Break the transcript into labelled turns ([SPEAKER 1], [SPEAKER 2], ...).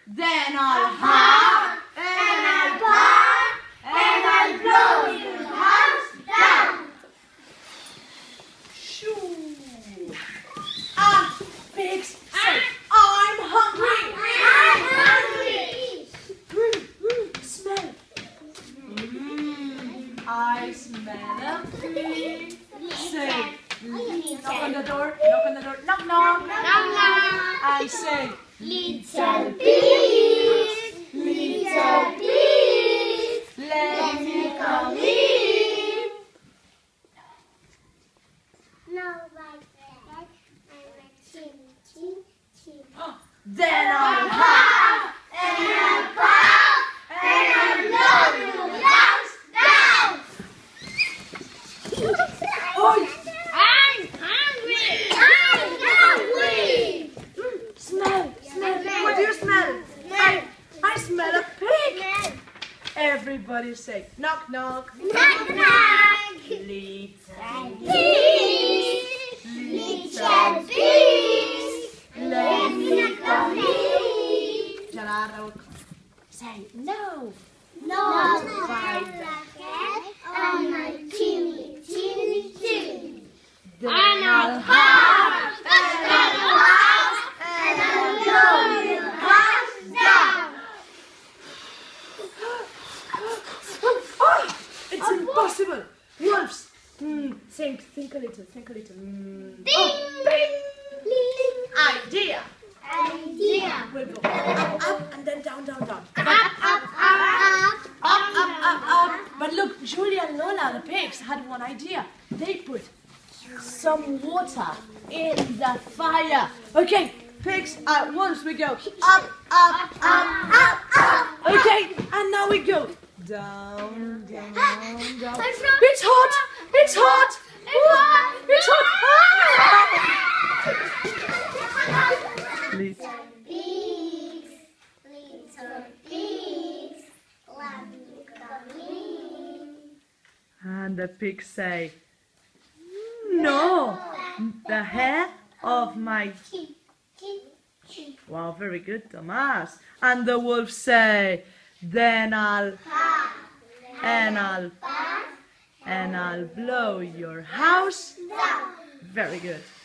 [SPEAKER 1] then I'll huff, and I'll puff, and I'll blow your house down. Shoo! Pigs say, I'm hungry.
[SPEAKER 2] I'm hungry.
[SPEAKER 1] Smell. I smell a pig. Say, knock on the door, knock on the door, knock, knock.
[SPEAKER 2] Knock, knock.
[SPEAKER 1] And say,
[SPEAKER 2] Little pigs, little pigs,
[SPEAKER 1] let me come in.
[SPEAKER 2] No, like that. I'm a chin, chin, chin.
[SPEAKER 1] Then I'll huff, and I'll puff, and I'll blow your house down. Oh,
[SPEAKER 2] I'm hungry. I'm hungry.
[SPEAKER 1] smell, smell. What do you smell? I smell a pig. Everybody say, knock, knock.
[SPEAKER 2] Knock, knock.
[SPEAKER 1] Little
[SPEAKER 2] Pigs, little pigs,
[SPEAKER 1] let me come in.
[SPEAKER 2] in.
[SPEAKER 1] Gerardo, say, no.
[SPEAKER 2] No, on my chinny, chinny, chin.
[SPEAKER 1] Then
[SPEAKER 2] And I'll
[SPEAKER 1] huff,
[SPEAKER 2] huff, and I'll puff, and I'll blow your house down.
[SPEAKER 1] Oh, it's impossible. Wolves. Think a little, think a little.
[SPEAKER 2] Ding,
[SPEAKER 1] Oh,
[SPEAKER 2] ding, ding.
[SPEAKER 1] idea.
[SPEAKER 2] Idea.
[SPEAKER 1] We'll go up, and then down, down, down.
[SPEAKER 2] Up, up, up,
[SPEAKER 1] Up. But look, Julia and Lola, the pigs, had one idea. They put some water in the fire. Okay, pigs, wolves, we go up. Okay, and now we go down. It's hot. It's hot. It's hot. Please.
[SPEAKER 2] Pigs, little pigs, let me come in.
[SPEAKER 1] And the pigs say, no, the hair of my...
[SPEAKER 2] Chin, chin, chin.
[SPEAKER 1] Wow, very good, Thomas. And the wolves say, then I'll...
[SPEAKER 2] Ha,
[SPEAKER 1] and I'll...
[SPEAKER 2] puff,
[SPEAKER 1] and I'll blow your house.
[SPEAKER 2] down.
[SPEAKER 1] Very good.